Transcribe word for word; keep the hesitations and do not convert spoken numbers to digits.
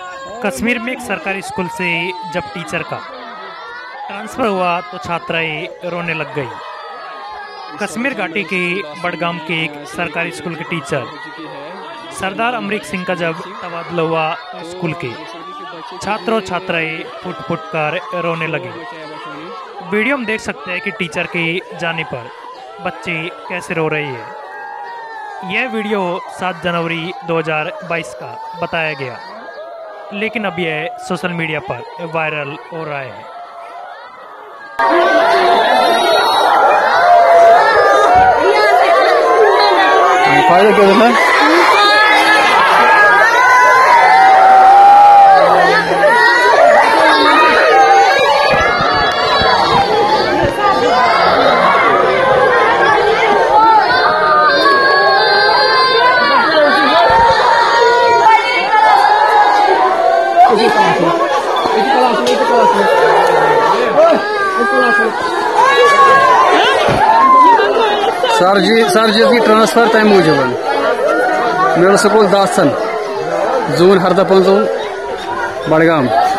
कश्मीर में एक सरकारी स्कूल से जब टीचर का ट्रांसफर हुआ तो छात्राएं रोने लग गई। कश्मीर घाटी के बडगाम के एक सरकारी स्कूल के टीचर सरदार अमरीक सिंह का जब तबादला हुआ तो स्कूल के छात्रों छात्राएं फुट फुट कर रोने लगे। वीडियो में देख सकते हैं कि टीचर के जाने पर बच्चे कैसे रो रहे हैं। यह वीडियो सात जनवरी दो हज़ार बाईस का बताया गया, लेकिन अब यह सोशल मीडिया पर वायरल हो रहा है। फायदा क्या है? सर जी सर जी की ट्रांसफर तम मूजूब मिडल स्कूल दासन जून हरदा पंजों बडगाम।